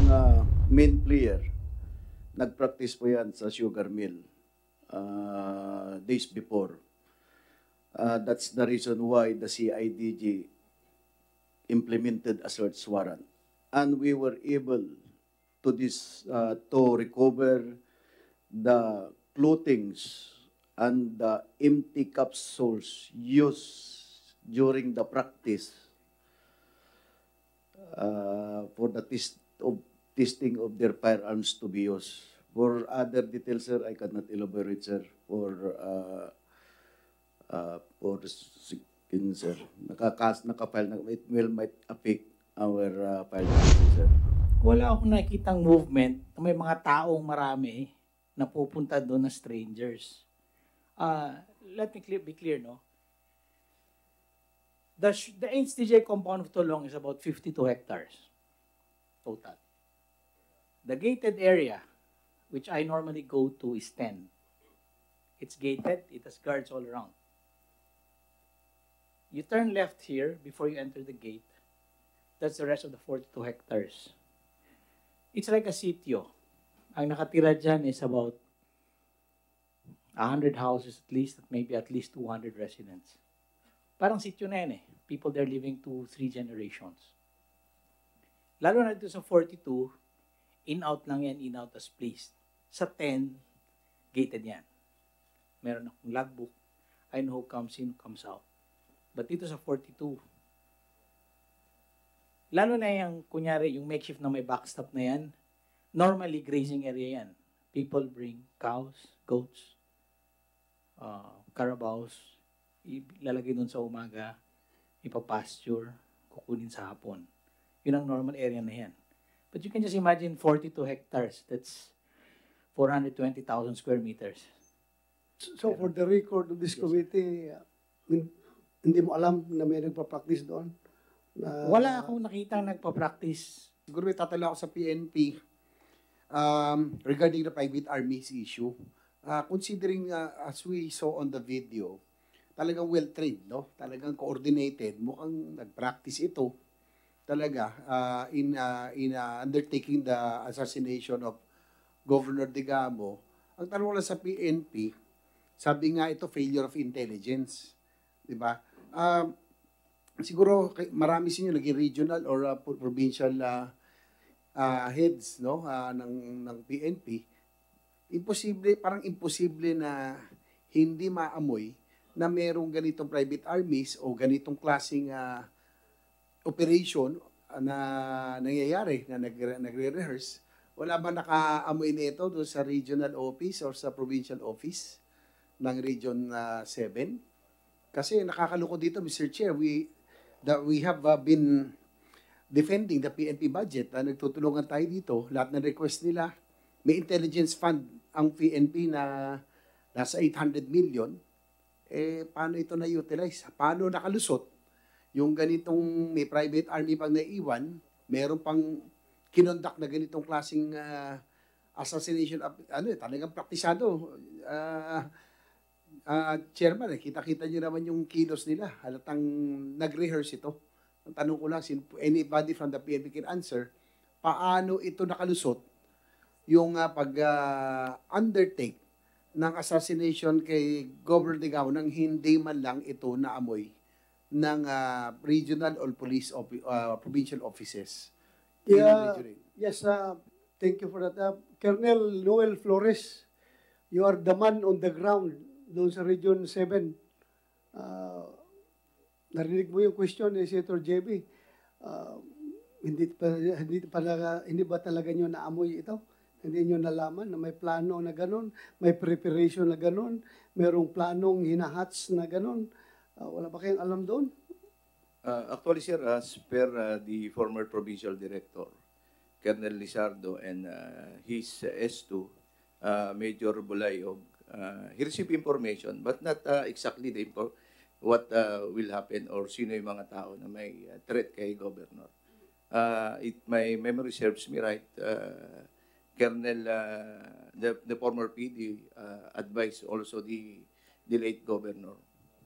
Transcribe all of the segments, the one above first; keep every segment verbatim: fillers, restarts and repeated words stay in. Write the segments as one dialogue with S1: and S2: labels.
S1: mga main player, nag-practice po yan sa sugar mill uh, days before. Uh, that's the reason why the C I D G implemented a search warrant. And we were able to, this, uh, to recover the clothings and the empty capsules used during the practice uh, for the test of testing of their firearms to be used. For other details, sir, I cannot elaborate, sir, for uh, uh, for in, sir. Nakakas, nakafile, na, it will might affect our uh, file, sir.
S2: Wala akong nakikitang movement na may mga taong marami na pupunta doon na strangers. Uh, let me clear, be clear, no? The, the H T J compound of Tolong is about fifty-two hectares total. The gated area, which I normally go to, is ten. It's gated. It has guards all around. You turn left here before you enter the gate. That's the rest of the forty-two hectares. It's like a sitio. Ang nakatira dyan is about one hundred houses at least, maybe at least two hundred residents. Parang sitio na yan eh. People there living two, three generations. Lalo na dito sa forty-two, in-out lang yan, in-out as pleased. Sa ten, gated yan. Meron akong logbook. I know who comes in, who comes out. But dito sa forty-two, lalo na yung, kunyari, yung makeshift na may backstop na yan, normally grazing area yan. People bring cows, goats, uh, carabaos, ilalagay dun sa umaga, ipapasture, kukunin sa hapon. Yun ang normal area na yan. But you can just imagine forty-two hectares. That's four hundred twenty thousand square meters.
S3: So for the record of this committee, uh, hindi mo alam na may nagpa-practice doon? Na,
S2: wala akong nakita nagpa-practice.
S4: Siguro may tatala ako sa P N P um, regarding the private armies issue. Uh, considering uh, as we saw on the video, talagang well-trained, no? Talagang coordinated. Mukhang nag-practice ito talaga uh, in uh, in uh, undertaking the assassination of Governor Digamo. Ang tanong lang sa P N P, sabi nga ito failure of intelligence, 'di ba? Um, siguro marami sa inyo naging regional or uh, provincial uh, uh, heads, no, uh, ng ng P N P. Imposible, parang imposible na hindi maamoy na merong ganitong private armies o ganitong klaseng uh, operation na nangyayari, na nagre- nagre-rehearse. Wala ba nakaamoy nito doon sa regional office or sa provincial office ng Region uh, seven? Kasi nakakalungkot dito, Mister Chair, we that we have uh, been defending the P N P budget. Uh, nagtutulungan tayo dito. Lahat ng request nila, may intelligence fund ang P N P na nasa eight hundred million. Eh, paano ito na-utilize? Paano nakalusot? Yung ganitong may private army pang naiwan, meron pang kinondak na ganitong klaseng uh, assassination, ano eh, talagang praktisado. Uh, uh, chairman, eh, kita-kita nyo naman yung kilos nila. Halatang nag-rehearse ito. Ang tanong ko lang, anybody from the P N P can answer, paano ito nakalusot yung uh, pag-undertake uh, ng assassination kay Governor Digamo nang hindi man lang ito naamoy ng uh, regional or police of, uh, provincial offices.
S3: Yeah, yes, uh, thank you for that. Uh, Colonel Noel Flores, you are the man on the ground doon sa Region seven. Uh, narinig mo yung question ni Senator J B. Uh, hindi, pa, hindi, pa, hindi ba talaga nyo naamoy ito? Hindi nyo nalaman na may plano na ganun, may preparation na ganun, mayroong planong hinahats na ganun. Uh, wala ba kayong alam doon?
S1: Uh, actually, sir, as per uh, the former provincial director, Colonel Lizardo, and uh, his uh, S two, uh, Major Bulayog, uh, he received information, but not uh, exactly the info, what uh, will happen or sino yung mga tao na may uh, threat kay Governor. Uh, it, my memory serves me right, uh, Colonel, uh, the, the former P D uh, advised also the, the late Governor.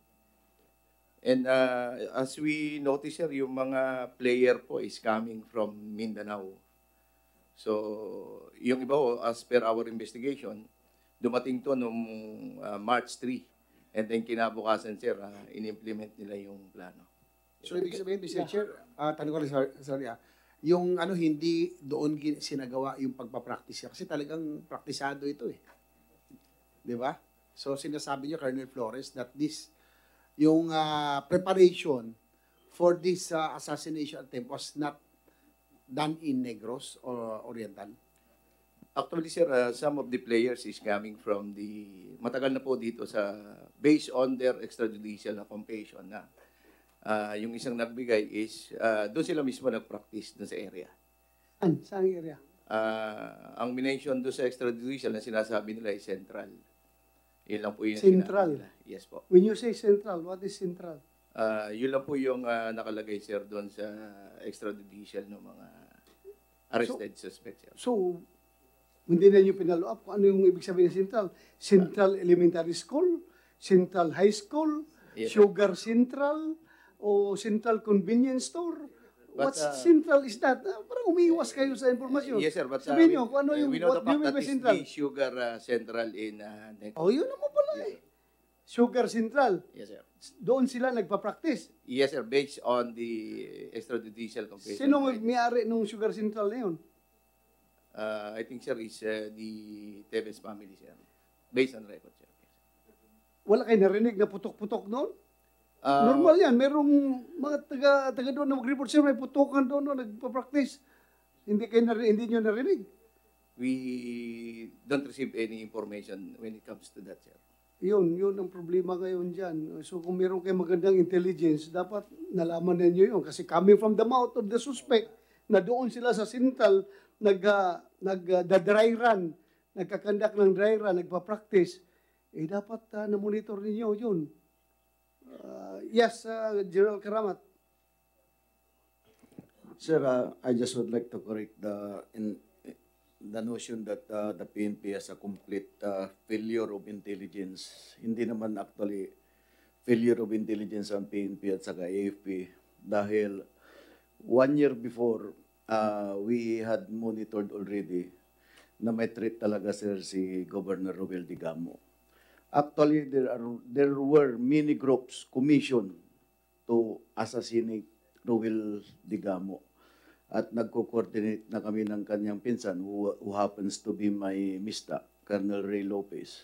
S1: And uh, as we notice here, yung mga player po is coming from Mindanao. So, yung iba ho, as per our investigation, dumating to noong uh, March third. And then kinabukasan, sir, uh, in-implement nila yung plano.
S4: So, ibig sabihin, Mister Chair, uh, tanong ko lang, sorry, sorry ah, yung ano, hindi doon gin- sinagawa yung pagpapractice niya. Kasi talagang praktisado ito eh. Di ba? So, sinasabi niyo, Colonel Flores, that this, yung ah, preparation for this ah, assassination attempt was not done in Negros or Oriental.
S1: Actually, sir, uh, some of the players is coming from the, matagal na po dito sa, based on their extrajudicial confession na uh, yung isang nagbigay is, uh, doon sila mismo nag-practice doon sa area.
S3: Saan? Saan area?
S1: Uh, ang minention doon sa extrajudicial na sinasabi nila ay central. Yun lang po yung
S3: Central?
S1: sinabi nila. Yes po.
S3: When you say central, what is central?
S1: Uh, yun lang po yung uh, nakalagay, sir, doon sa extrajudicial ng mga arrested suspects. Sir.
S3: So, hindi na nyo pinalo up kung ano yung ibig sabihin ng central. Central Elementary School, Central High School,
S1: Yes, sir.
S3: Sugar Central, o Central Convenience Store.
S1: But,
S3: What's
S1: uh,
S3: central is that? Uh, parang umiiwas kayo sa informasyon.
S1: Yes, sir. But, uh,
S3: Sabihin
S1: we-
S3: nyo kung ano
S1: uh,
S3: yung,
S1: we know
S3: what
S1: the
S3: do you
S1: fact
S3: mean
S1: that
S3: by
S1: is
S3: central?
S1: the sugar uh, central in uh, Negros.
S3: Oh, yun naman pala eh. Sugar Central.
S1: Yes, sir.
S3: Doon sila nagpa-practice.
S1: Yes, sir. Based on the extrajudicial confession.
S3: Sino
S1: by-
S3: may-ari nung Sugar Central na yun?
S1: Uh, I think, sir, is uh, the Tevez family, sir. Based on record, sir.
S3: Wala kayo narinig na putok-putok doon?
S1: Uh,
S3: Normal yan. Merong mga taga, taga doon na mag-report sir, may putukan doon, no, nagpa-practice. Hindi kayo narinig, hindi nyo narinig.
S1: We don't receive any information when it comes to that, sir.
S3: Yun, yun ang problema ngayon dyan. So kung meron kayo magandang intelligence, dapat nalaman ninyo yun. Kasi coming from the mouth of the suspect, na doon sila sa Sintal, nag, uh, nag uh, the dry run, nagkakandak ng dry run, nagpa-practice, eh dapat uh, na-monitor ninyo yun. Uh, yes, uh, General Karamat.
S5: Sir, uh, I just would like to correct the in the notion that uh, the P N P has a complete uh, failure of intelligence. Hindi naman actually failure of intelligence ang P N P at saka A F P dahil one year before uh, we had monitored already na may threat talaga sir si Governor Roel Digamo. Actually, there are there were many groups commissioned to assassinate Roel Digamo. At nagko-coordinate na kami ng kanyang pinsan who, who happens to be my mista, Colonel Ray Lopez,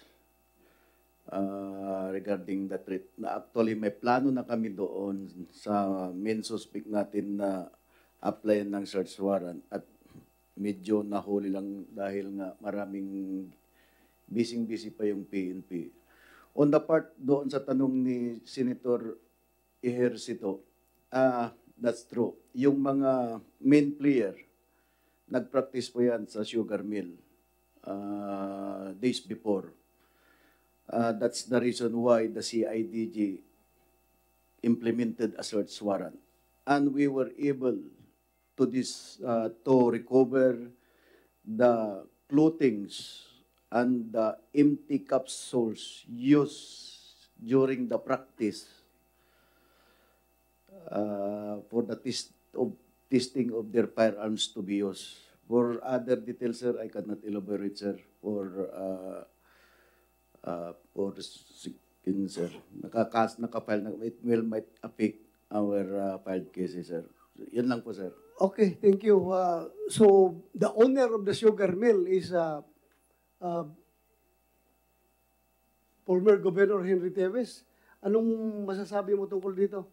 S5: uh, regarding the threat. Na actually, may plano na kami doon sa main suspect natin na apply ng search warrant at medyo nahuli lang dahil nga maraming busy-busy pa yung P N P. On the part doon sa tanong ni Senator Ejercito, ah, uh, that's true. Yung mga main player, nag-practice po yan sa sugar mill uh, days before. Uh, that's the reason why the C I D G implemented a search warrant. And we were able to this uh, to recover the clothings and the empty capsules used during the practice uh, for the test of testing of their firearms to be used. For other details, sir, I cannot elaborate, sir, for uh, uh, for skin, sir. Nakakas, nakafile, na, it will might affect our uh, filed cases, sir. Yan lang po, sir.
S3: Okay, thank you. Uh, so, the owner of the sugar mill is uh, uh, former Governor Henry Tevez. Anong masasabi mo tungkol dito?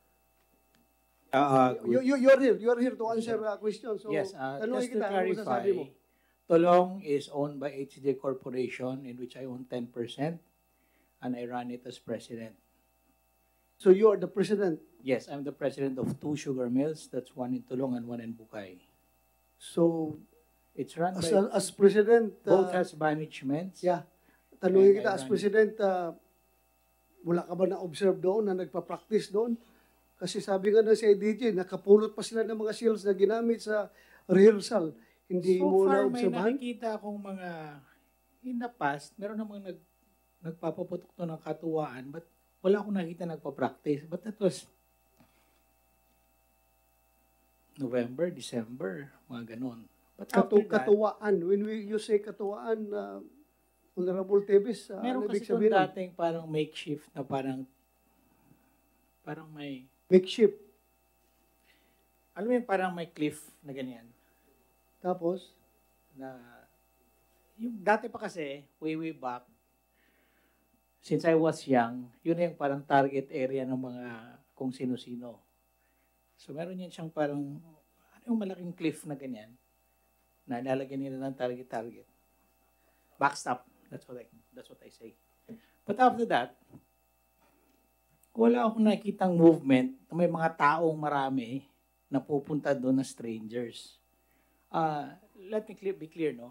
S2: Uh,
S3: You, you, you're here. You're here to answer uh, questions. So,
S2: yes, uh,
S3: tanungin
S2: just to
S3: kita, ano masasabi
S2: clarify,
S3: mo?
S2: Tolong is owned by H C J Corporation, in which I own ten percent, and I run it as president.
S3: So, you are the president.
S2: Yes, I'm the president of two sugar mills. That's one in Tulong and one in Bukay.
S3: So,
S2: It's run
S3: as,
S2: by,
S3: as president,
S2: both
S3: uh,
S2: has managements.
S3: yeah, tanungin
S2: And
S3: kita,
S2: I
S3: as
S2: run it.
S3: president, uh, wala ka ba na-observe doon, na nagpa-practice doon? Kasi sabi nga na sa I D G, nakapulot pa sila ng mga seals na ginamit sa rehearsal. Hindi
S2: So
S3: mo
S2: far, may
S3: na-observahan?
S2: nakikita akong mga, in the past, meron namang nag, nagpapaputok to ng katuwaan, but wala akong nakita nagpa-practice. But that was November, December, mga ganun. But after
S3: Katu
S2: that,
S3: katuwaan. When we you say katuwaan, uh, Honorable Teves, uh,
S2: meron
S3: ano
S2: kasi
S3: ibig
S2: doon
S3: sabihin nun?
S2: dating parang makeshift na parang, parang may,
S3: Makeshift.
S2: alam mo yung parang may cliff na ganyan.
S3: Tapos,
S2: Na, yung dati pa kasi, way, way back, since I was young, yun na yung parang target area ng mga kung sino-sino. So meron yan siyang parang, ano yung malaking cliff na ganyan, na lalagyan nila ng target-target. Backstop. That's what I, that's what I say. But after that, wala akong nakikitang movement na may mga taong marami na pupunta doon na strangers. Uh, let me clear, be clear, no?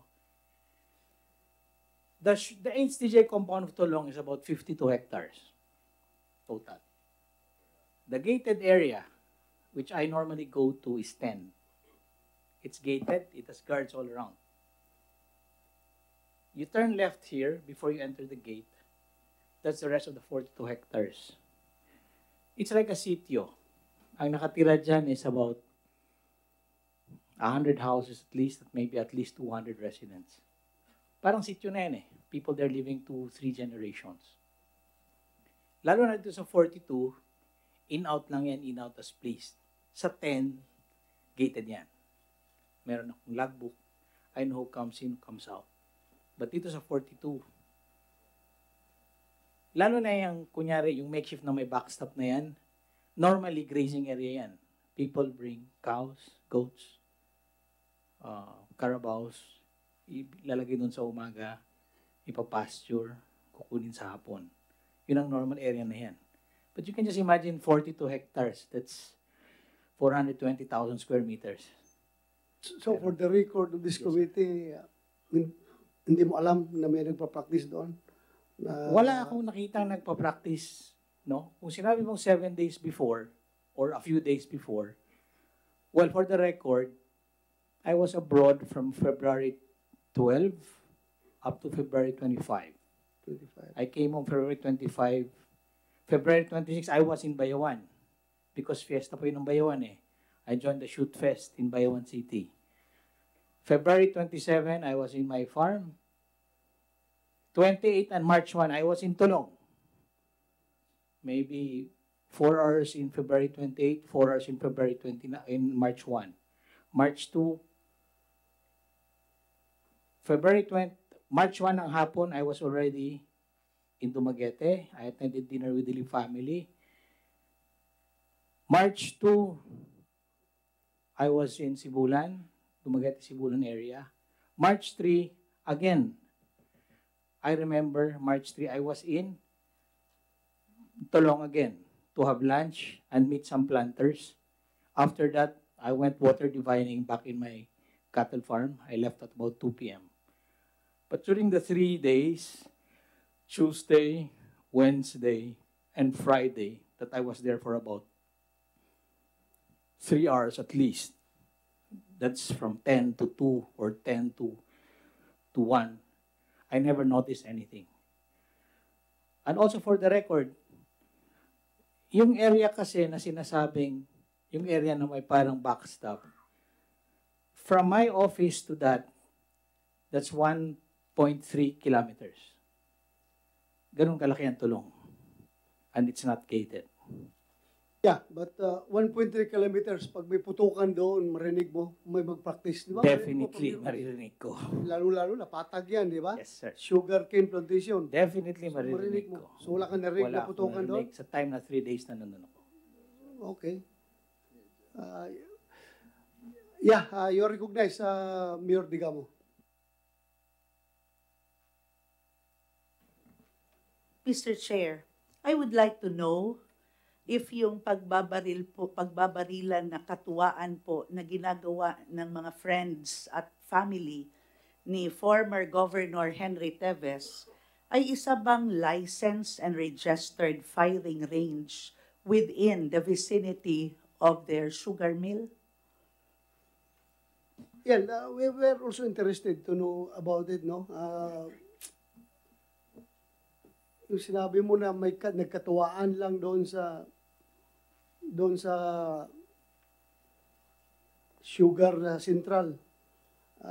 S2: The, sh- the H T J compound of Tolong is about fifty-two hectares total. The gated area, which I normally go to, is ten. It's gated. It has guards all around. You turn left here before you enter the gate. That's the rest of the forty-two hectares. It's like a sitio. Ang nakatira dyan is about one hundred houses at least, maybe at least two hundred residents. Parang sitio na yan eh. People there living two, three generations. Lalo na dito sa forty-two, in-out lang yan, in-out as pleased. Sa ten, gated yan. Meron akong logbook. I know who comes in, who comes out. But dito sa forty-two, lalo na yung, kunyari, yung makeshift na may backstop na yan, normally grazing area yan. People bring cows, goats, uh, carabaos, ilalagay dun sa umaga, ipapasture, kukunin sa hapon. Yun ang normal area na yan. But you can just imagine forty-two hectares. That's four hundred twenty thousand square meters.
S3: so for the record of this
S2: Yes.
S3: committee, uh, hin- hindi mo alam na may nagpa-practice doon? Na-
S2: Wala akong nakitang nagpa-practice, no? Kung sinabi mong seven days before or a few days before, well, for the record, I was abroad from February twelfth up to February twenty-fifth.
S3: twenty-five.
S2: I came home February twenty-fifth. February twenty-sixth, I was in Bayawan because fiesta po yun ng Bayawan eh. I joined the Shoot Fest in Bayawan City. February twenty-seventh, I was in my farm. twenty-eighth and March first, I was in Tolong. Maybe four hours in February twenty-eighth, four hours in February twenty-ninth, in March first. March second, February twentieth, March first ng hapon, I was already in Dumaguete. I attended dinner with the Lee family. March second, I was in Sibulan, Dumaguete, Sibulan area. March third, again, I remember March third, I was in Tolong again to have lunch and meet some planters. After that, I went water divining back in my cattle farm. I left at about two p.m. But during the three days, Tuesday, Wednesday, and Friday, that I was there for about three hours at least. That's from ten to two or ten to, to one. I never noticed anything. And also for the record, yung area kasi na sinasabing, yung area na may parang backstop, from my office to that, that's one point three kilometers. Ganun kalaki ang Tulong. And it's not gated.
S3: Yeah, but uh, one point three kilometers, pag may putukan doon, marinig mo, may mag-practice, di ba?
S2: Definitely,
S3: Marinig mo,
S2: maririnig ko.
S3: pag- Lalo-lalo, napatag yan, di ba?
S2: Yes, sir.
S3: Sugarcane plantation.
S2: Definitely
S3: So,
S2: maririnig
S3: mo.
S2: ko.
S3: So, wala kang narinig
S2: Wala
S3: na
S2: akong
S3: putukan doon?
S2: narinig. Sa time na three days na nandun ako.
S3: Okay. Uh, yeah, uh, you recognize uh, Mayor Digamo.
S6: Mister Chair, I would like to know if yung pagbabaril po, pagbabarilan na katuwaan po na ginagawa ng mga friends at family ni former Governor Henry Teves ay isa bang licensed and registered firing range within the vicinity of their sugar mill?
S3: Yan, uh, we were also interested to know about it, no? Uh, yung sinabi mo na may ka- nagkatuwaan lang doon sa doon sa sugar uh, central.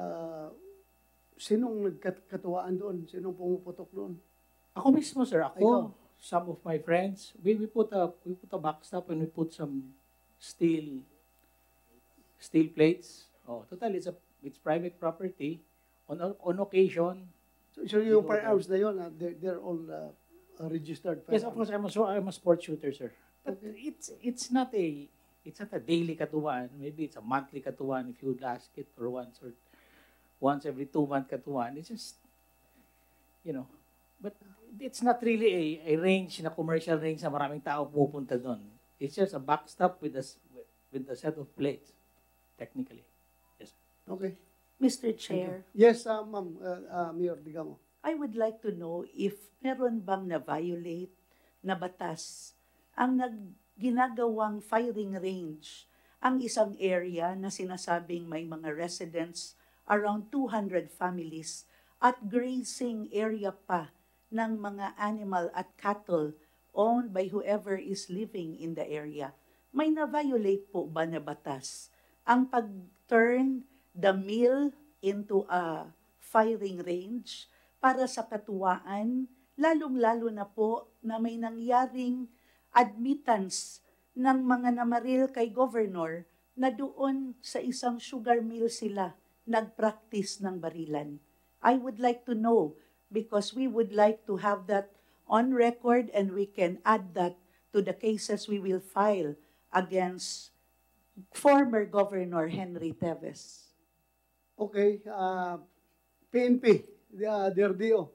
S3: sinong nagkatuwaan doon? Sinong pumuputok doon?
S2: Ako mismo, sir. Ako,
S3: Ikaw?
S2: some of my friends, we, we put a we put a backstop and we put some steel steel plates. Oh, totally, it's a it's private property. On on occasion,
S3: So, so yung
S2: Dito,
S3: firearms na yun, ah, they're, they're all uh, uh, registered firearms?
S2: yes, of course, I'm a, so I'm a sports shooter, sir. But
S3: Okay.
S2: it's it's not a it's not a daily katuwaan. Maybe it's a monthly katuwaan if you would ask it, or once or once every two month katuwaan. It's just, you know, but it's not really a, a range na commercial range na maraming tao pupunta doon. It's just a backstop with a s- with a set of plates, technically.
S3: Okay.
S6: Mister
S3: Thank you.
S6: Chair,
S3: Yes, uh, ma'am, uh, uh, Mayor, digamo.
S6: I would like to know if meron bang na-violate na batas ang nag ginagawang firing range ang isang area na sinasabing may mga residents, around two hundred families, at grazing area pa ng mga animal at cattle owned by whoever is living in the area. May na-violate po ba na batas ang pag-turn the mill into a firing range para sa katuwaan, lalong-lalo na po na may nangyaring admittance ng mga namaril kay governor na doon sa isang sugar mill sila nag-practice ng barilan. I would like to know because we would like to have that on record and we can add that to the cases we will file against former Governor Henry Teves.
S3: Okay, uh, P N P, uh, D R D O,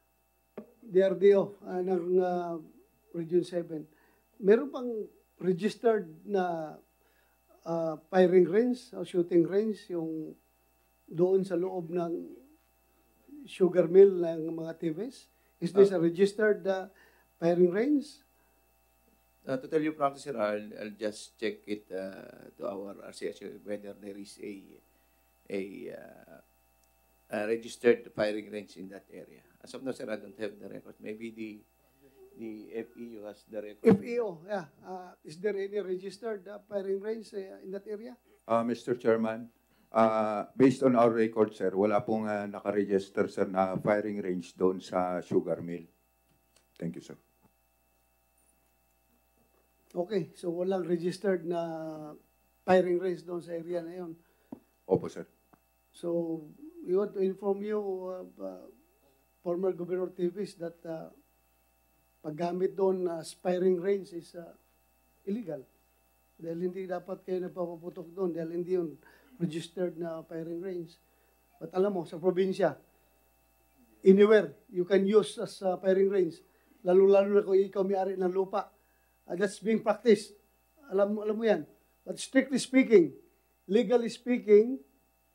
S3: D R D O uh, ng uh, Region seven. Meron pang registered na uh, firing range o shooting range yung doon sa loob ng sugar mill ng mga T Vs? Is this a registered uh, firing range?
S1: Uh, to tell you frankly, sir, I'll, I'll just check it uh, to our R C S whether there is a a, uh, a registered firing range in that area. As of now, sir, I don't have the record. Maybe the the F E U has the record.
S3: F E O, yeah. Uh, is there any registered uh, firing range uh, in that area?
S7: Uh, Mister Chairman, uh, based on our record, sir, wala pong uh, nakaregister, sir, na firing range doon sa sugar mill. Thank you, sir.
S3: Okay, so walang registered na firing range doon sa area na yun.
S7: Opo, sir.
S3: So, we want to inform you, uh, uh, former Governor Teves, that uh, paggamit doon na firing range is uh, illegal. Dahil hindi dapat kayo nagpapaputok doon, dahil hindi yun registered na firing range. But alam mo, sa probinsya, anywhere you can use as uh, firing range, lalo-lalo na kung ikaw may-ari ng lupa. Uh, that's being practiced. Alam mo, alam mo yan. But strictly speaking, legally speaking,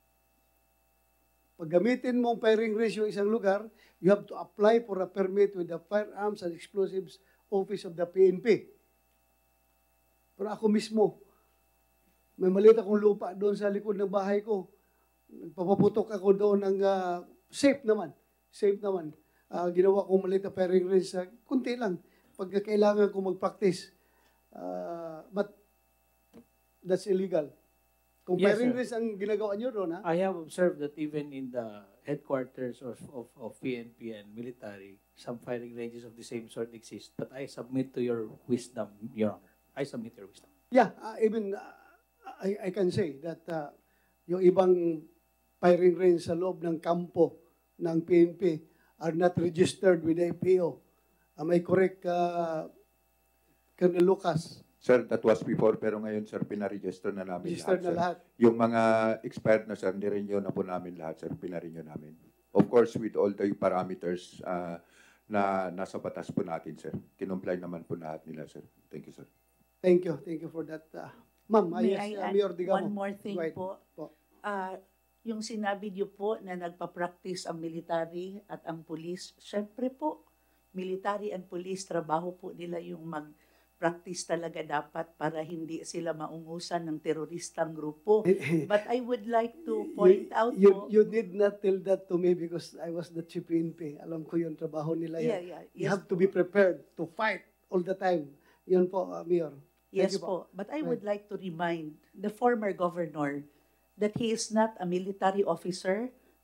S3: pag gamitin mo ang firing range yung isang lugar, you have to apply for a permit with the Firearms and Explosives Office of the P N P. Pero ako mismo, may maliit akong lupa doon sa likod ng bahay ko. Nagpapaputok ako doon ng uh, safe naman. Safe naman. Uh, ginawa kong maliit na firing range sa kunti lang. Pagka kailangan ko mag-practice. Uh, but that's illegal. Kung
S2: Yes,
S3: firing
S2: sir.
S3: range ang ginagawa nyo doon, ha?
S2: I have observed that even in the headquarters of, of, of P N P and military, some firing ranges of the same sort exist. But I submit to your wisdom, Your Honor. I submit your wisdom.
S3: Yeah, uh, even uh, I, I can say that uh, yung ibang firing range sa loob ng kampo ng P N P are not registered with the F E O. Am I correct, uh, Colonel Lucas?
S7: Sir, that was before, pero ngayon, sir, pinaregister na namin
S3: Registered na
S7: lahat,
S3: lahat.
S7: sir. Yung mga expired na, sir, nirenew na po namin lahat, sir. Pinarenew namin. Of course, with all the parameters uh, na nasa batas po natin, sir. Kinumply naman po lahat nila, sir. Thank you, sir.
S3: Thank you. Thank you for that. Uh, Ma'am, uh,
S6: May
S3: yes,
S6: I
S3: uh,
S6: add
S3: Mayor Digamo.
S6: one more thing
S3: Go ahead.
S6: po.
S3: Po.
S6: Ah, yung sinabi niyo po na nagpa-practice ang military at ang police, syempre po, military and police, trabaho po nila yung mag-practice talaga dapat para hindi sila maungusan ng teroristang grupo. But I would like to point
S3: you,
S6: out
S3: you,
S6: po,
S3: you did not tell that to me because I was the chief P N P. Alam ko yung trabaho nila yan.
S6: yeah, yeah,
S3: You
S6: yes,
S3: have to be prepared to fight all the time. Yun po, uh, Mayor. Thank
S6: yes
S3: you po.
S6: po. But I would like to remind the former governor that he is not a military officer,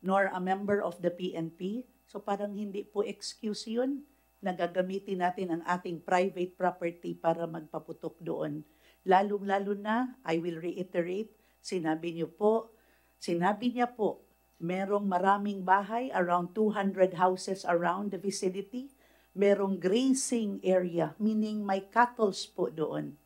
S6: nor a member of the P N P. So parang hindi po excuse yun na gagamitin natin ang ating private property para magpaputok doon. Lalong-lalo na, I will reiterate, sinabi niyo po, sinabi niya po, merong maraming bahay, around two hundred houses around the vicinity. Merong grazing area, meaning may cattle po doon.